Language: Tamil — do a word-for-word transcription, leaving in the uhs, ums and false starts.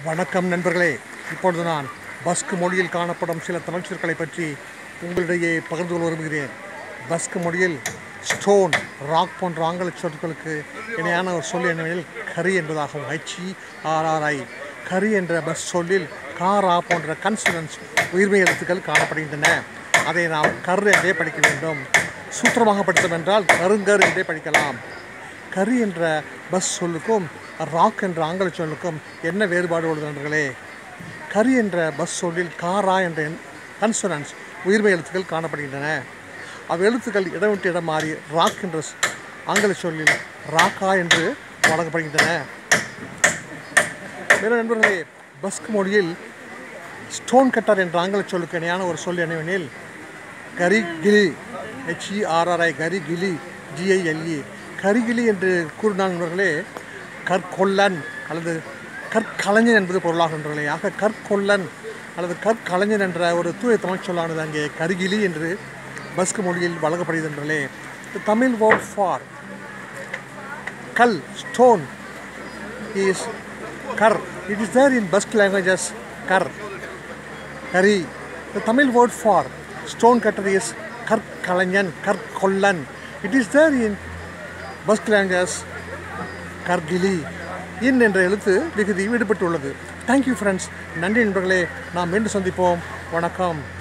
வணக்கம் நண்பர்களே. இப்பொழுது நான் பஸ்க் மொழியில் காணப்படும் சில தமிழ் சொற்களை பற்றி உங்களிடையே பகிர்ந்து கொள்ள விரும்புகிறேன். பஸ்க் மொழியில் ஸ்டோன், ராக் போன்ற ஆங்கில சொற்களுக்கு இணையான ஒரு சொல் என்னவெனில் கரி என்பதாகும். HE RRI. கரி என்ற பஸ் சொல்லில் காரா போன்ற கன்சனன்ஸ் உயிர்மை எழுத்துக்கள் காணப்படுகின்றன. அதை நாம் கர் என்றே படிக்க வேண்டும். சூத்திரமாக படித்தோம் என்றால் கருங்கர் என்றே படிக்கலாம். கரி என்ற பஸ் சொல்லுக்கும் ராக் என்ற ஆங்கில சொல்லுக்கும் என்ன வேறுபாடு உள்ளது நண்பர்களே? கரி என்ற பஸ் சொல்லில் காரா என்ற கன்சனன்ஸ் உயிர்மை எழுத்துக்கள் காணப்படுகின்றன. அவ் எழுத்துக்கள் இடம் விட்டு இடம் மாறி ராக் என்ற ஆங்கில சொல்லில் ராக்கா என்று வழங்கப்படுகின்றன. மேலும் நண்பர்களே, பஸ்க் மொழியில் ஸ்டோன் கட்டர் என்ற ஆங்கில சொல்லுக்கு இணையான ஒரு சொல் என்னவெனில் கரிகிலி. ஹெச்இஆர்ஆர்ஐ. கரிகிலி. ஜிஐஎல்இ. கரிகிலி என்று கூறினால் நண்பர்களே கற்கொல்லன் அல்லது கற்கலைஞன் என்பது பொருளாக நண்பர்களே. ஆக கற்கொல்லன் அல்லது கற்கலைஞன் என்ற ஒரு தூய தமிழ் சொல்லானது அங்கே கரிகிலி என்று பஸ்க் மொழியில் வழங்கப்படுகின்றனே. தமிழ் வேர்ட் ஃபார் கல், stone, is kar. It is there in Basque language as kar, kari. The Tamil word for stone cutter is karkalanyan, karkollan. It is there in Basque language as kargili. இன் என்ற எழுத்து விகுதி விடுபட்டுள்ளது. Thank you friends. நன்றி நண்பர்களே. நாம் மீண்டும் சந்திப்போம். வணக்கம்.